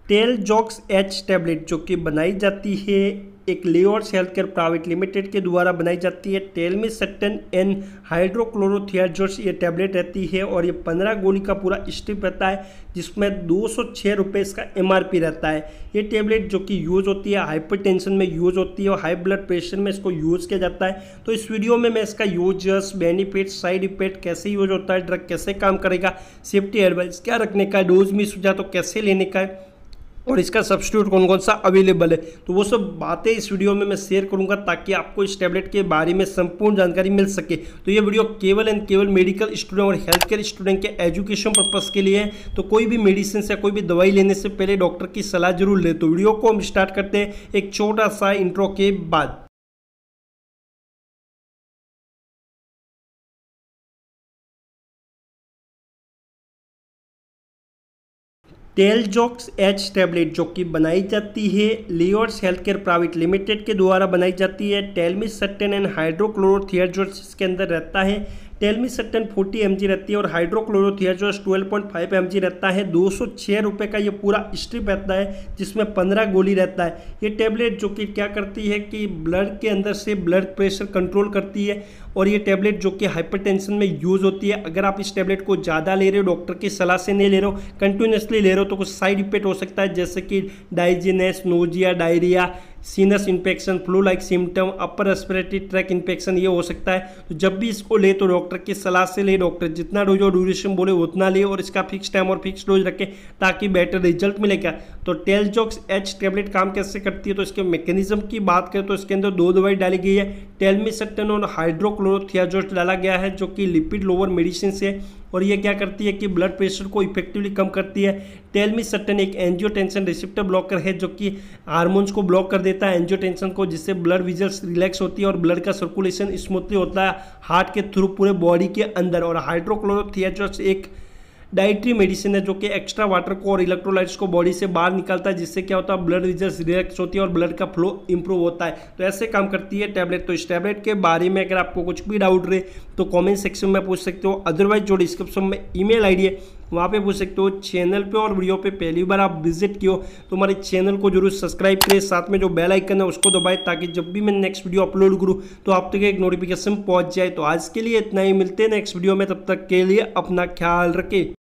टेलजॉक्स H tablet जो कि बनाई जाती है एक लियोर्स हेल्थ केयर प्राइवेट लिमिटेड के द्वारा बनाई जाती है। टेलमिसर्टन एन हाइड्रोक्लोरोथियाजोस ये टैबलेट रहती है और ये 15 गोली का पूरा स्ट्रिप रहता है जिसमें 206 रुपये इसका MRP रहता है। ये टैबलेट जो कि यूज़ होती है हाइपरटेंशन में यूज़ होती है और हाई ब्लड प्रेशर में इसको यूज़ किया जाता है। तो इस वीडियो में मैं इसका यूजर्स, बेनिफिट, साइड इफेक्ट, कैसे यूज होता है, ड्रग कैसे काम करेगा, सेफ्टी एडवाइस क्या रखने का है, डोज मिस हो जाए तो कैसे लेने का है और इसका सब्स्टिट्यूट कौन कौन सा अवेलेबल है, तो वो सब बातें इस वीडियो में मैं शेयर करूंगा ताकि आपको इस टैबलेट के बारे में संपूर्ण जानकारी मिल सके। तो ये वीडियो केवल एंड केवल मेडिकल स्टूडेंट और हेल्थ केयर स्टूडेंट के एजुकेशन पर्पस के लिए है। तो कोई भी मेडिसिन या कोई भी दवाई लेने से पहले डॉक्टर की सलाह जरूर ले। तो वीडियो को हम स्टार्ट करते हैं एक छोटा सा इंट्रो के बाद। टेलजॉक्स एच टैबलेट जो कि बनाई जाती है लियोर्स हेल्थ केयर प्राइवेट लिमिटेड के द्वारा बनाई जाती है। टेलमिसर्टन एंड हाइड्रोक्लोरोथियाजोस इसके अंदर रहता है। टेलमिसर्टन 40 mg रहती है और हाइड्रोक्लोरोथियाजोस 12.5 mg रहता है। 206 रुपये का ये पूरा स्ट्रिप रहता है जिसमें 15 गोली रहता है। ये टैबलेट जो कि क्या करती है कि ब्लड के अंदर से ब्लड प्रेशर कंट्रोल करती है और ये टैबलेट जो कि हाइपरटेंशन में यूज़ होती है। अगर आप इस टैबलेट को ज़्यादा ले रहे हो, डॉक्टर की सलाह से नहीं ले रहे हो, कंटिन्यूसली ले रहे हो तो कुछ साइड इफेक्ट हो सकता है जैसे कि dizziness, nausea, diarrhoea, sinus infection, flu like symptom, upper respiratory tract infection ये हो सकता है। तो जब भी इसको ले तो डॉक्टर की सलाह से ले। डॉक्टर जितना डोज और ड्यूरेशन बोले उतना ले और इसका फिक्स टाइम और फिक्स डोज रखें ताकि बेटर रिजल्ट मिलेगा। तो टेलजॉक्स एच टैबलेट काम कैसे करती है, तो इसके मैकेनिज्म की बात करें तो इसके अंदर 2 दवाई डाली गई है। टेलमिसर्टन और हाइड्रोक्लोरोथियाजोस डाला गया है जो कि लिपिड लोअर मेडिसिन है और ये क्या करती है कि ब्लड प्रेशर को इफेक्टिवली कम करती है। टेलमिसर्टन एक एंजियोटेंसिन रिसेप्टर ब्लॉकर है जो कि हार्मोन्स को ब्लॉक कर देता है, एंजियोटेंसिन को, जिससे ब्लड विजल्स रिलैक्स होती है और ब्लड का सर्कुलेशन स्मूथली होता है हार्ट के थ्रू पूरे बॉडी के अंदर। और हाइड्रोक्लोरोथियाजोस एक डाइटरी मेडिसिन है जो कि एक्स्ट्रा वाटर को और इलेक्ट्रोलाइट्स को बॉडी से बाहर निकालता है जिससे क्या होता है ब्लड विजल्स रिलैक्स होती है और ब्लड का फ्लो इंप्रूव होता है। तो ऐसे काम करती है टैबलेट। तो इस टैबलेट के बारे में अगर आपको कुछ भी डाउट रहे तो कमेंट सेक्शन में पूछ सकते हो, अदरवाइज जो डिस्क्रिप्शन में ईमेल आईडी है वहाँ पे पूछ सकते हो। चैनल पे और वीडियो पे पहली बार आप विजिट किए हो तो हमारे चैनल को जरूर सब्सक्राइब करें, साथ में जो बेल आइकन है उसको दबाएं ताकि जब भी मैं नेक्स्ट वीडियो अपलोड करूँ तो आप तक एक नोटिफिकेशन पहुँच जाए। तो आज के लिए इतना ही, मिलते हैं नेक्स्ट वीडियो में, तब तक के लिए अपना ख्याल रखें।